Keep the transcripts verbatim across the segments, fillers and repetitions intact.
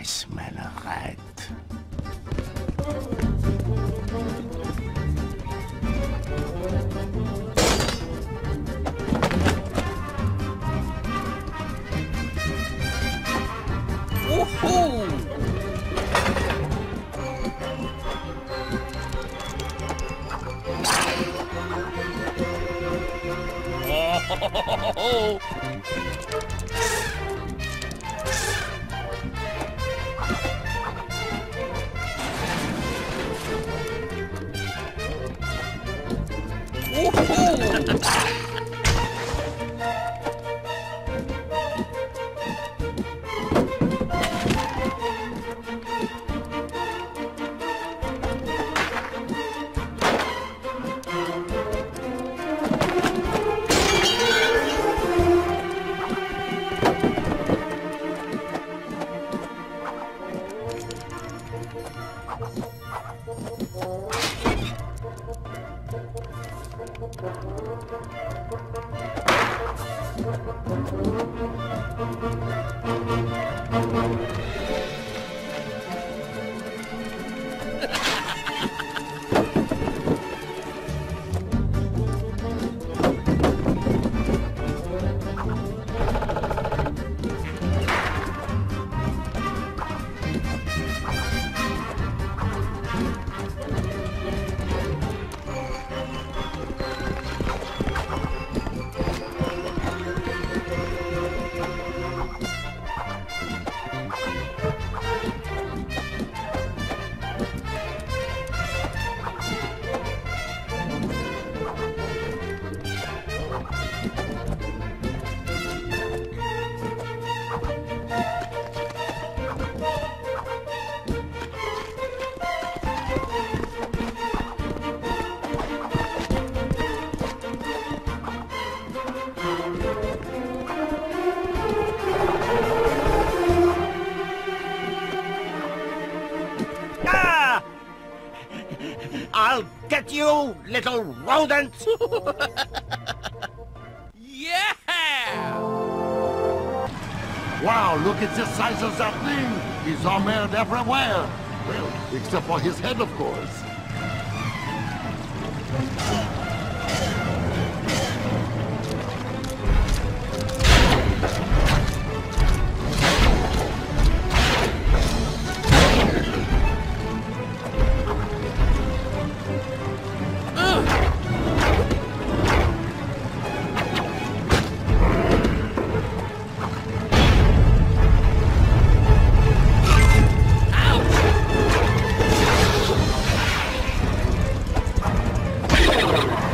smell a rat. Woohoo! Oh! I'll get you, little rodent! Yeah! Wow, look at the size of that thing! He's armored everywhere! Well, except for his head, of course. Ouch!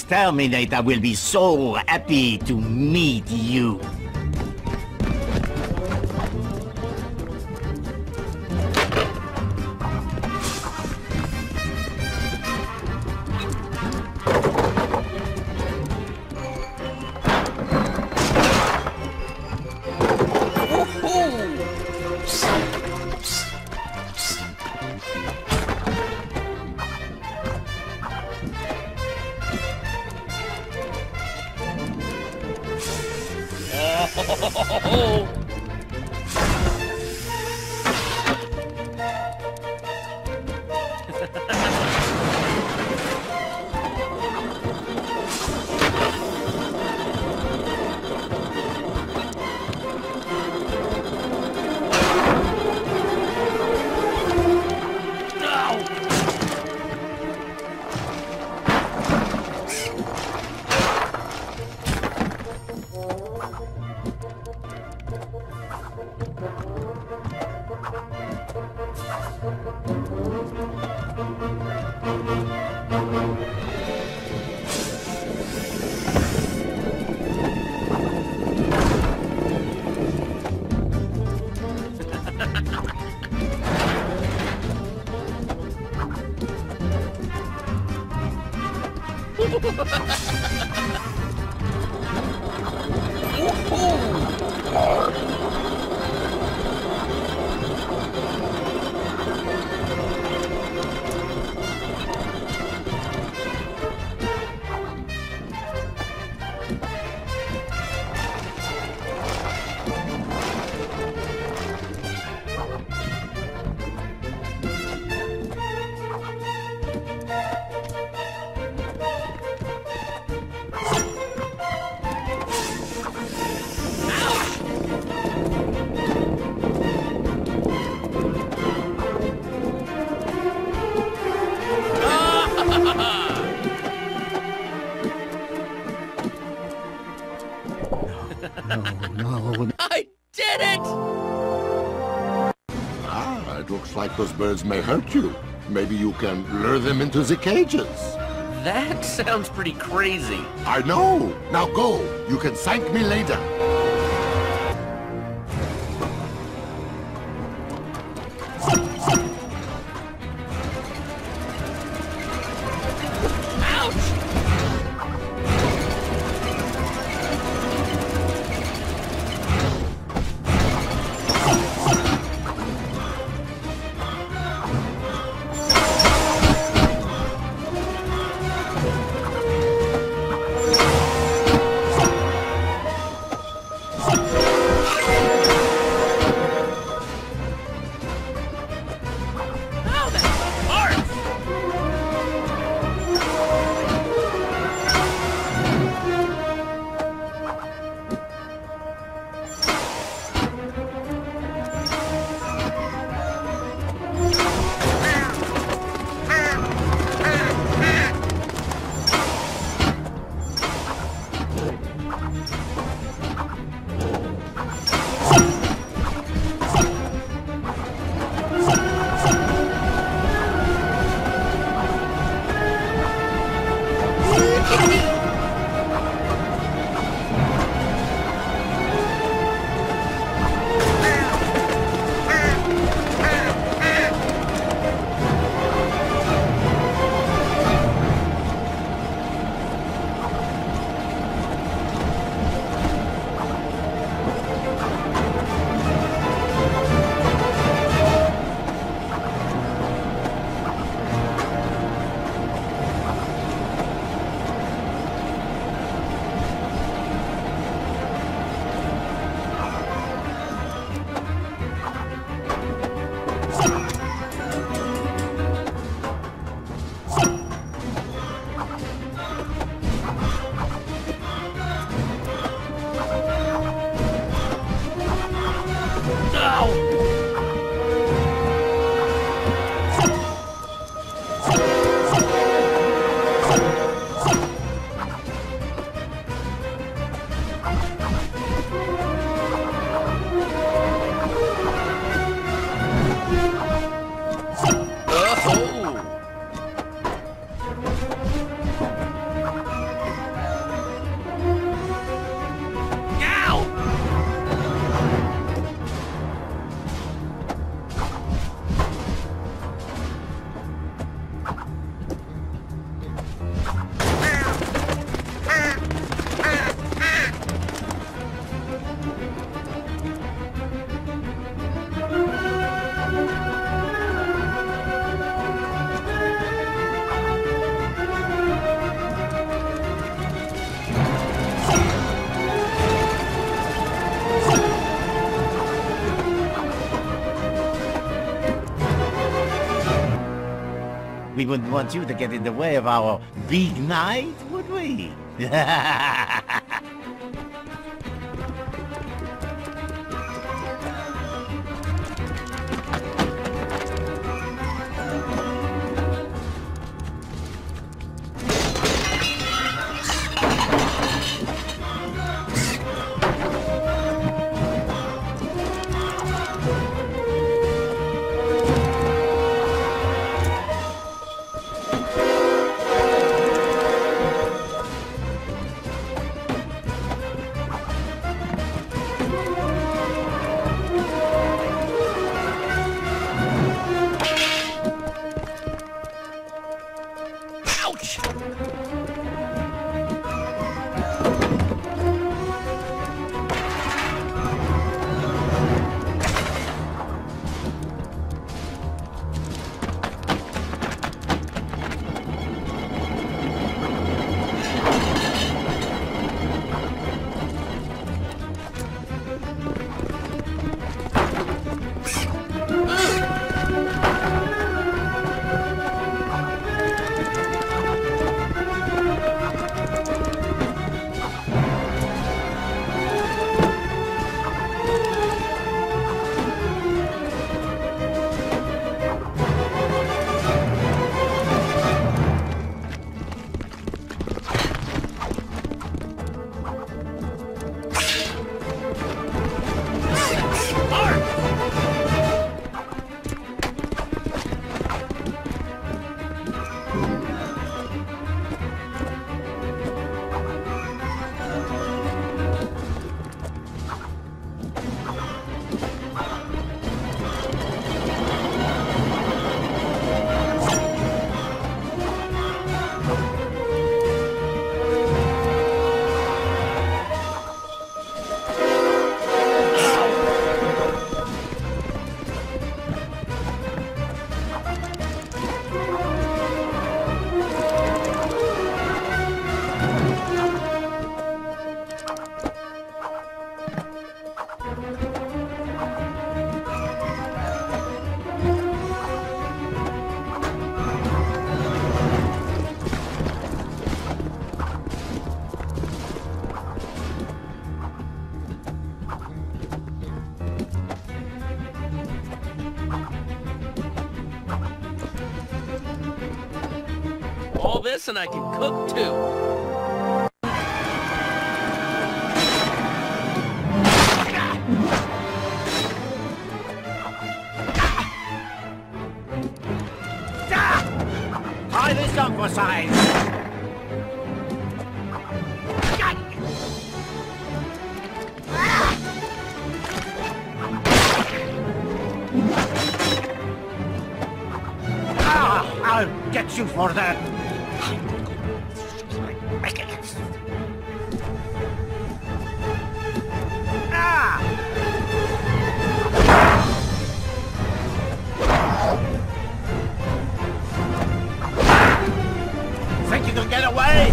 exterminator will be so happy to meet you. Oh! No, no. I did it! Ah, it looks like those birds may hurt you. Maybe you can lure them into the cages. That sounds pretty crazy. I know. Now go. You can thank me later. we wouldn't want you to get in the way of our big night, would we? All this and I can cook too. Try this on for size. Ah, I'll get you for that. Ah! Think you can get away?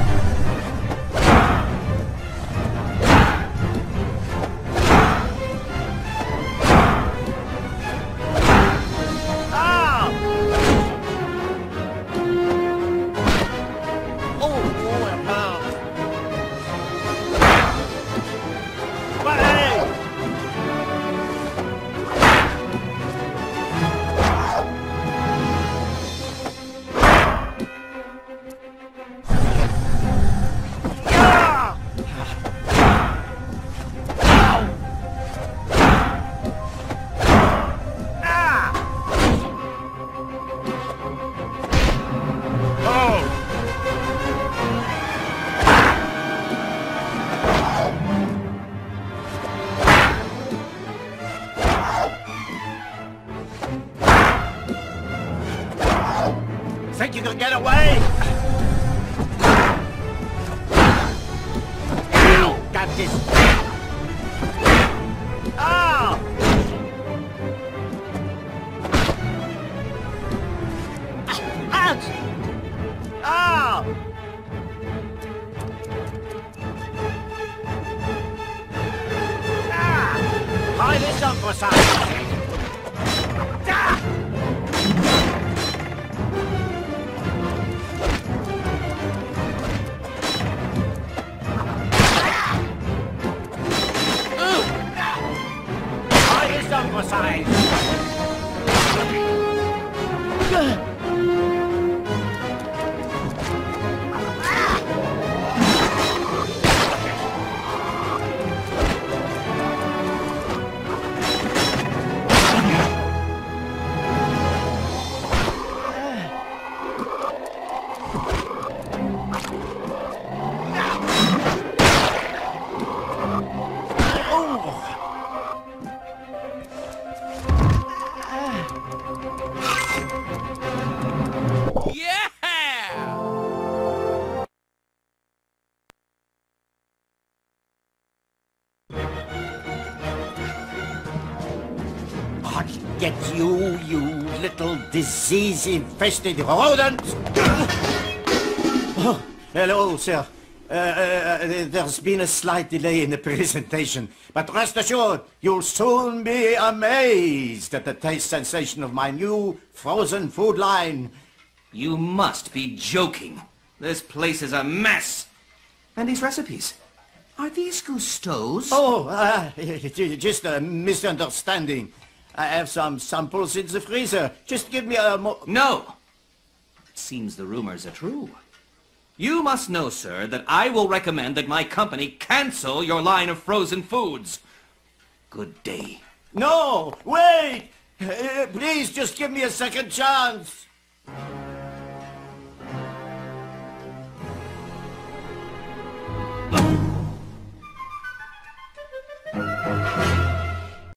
Think you can get away? Ow! Got this. Oh! Ouch! Oh! Ah! Tie this up for size. Ah! get you, you little disease-infested rodent! Oh, hello, sir. Uh, uh, there's been a slight delay in the presentation, but rest assured, you'll soon be amazed at the taste sensation of my new frozen food line. You must be joking. This place is a mess. And these recipes, are these Cousteau's? Oh, uh, just a misunderstanding. I have some samples in the freezer. Just give me a mo... No! It seems the rumors are true. You must know, sir, that I will recommend that my company cancel your line of frozen foods. Good day. No! Wait! Uh, please, just give me a second chance. Oh.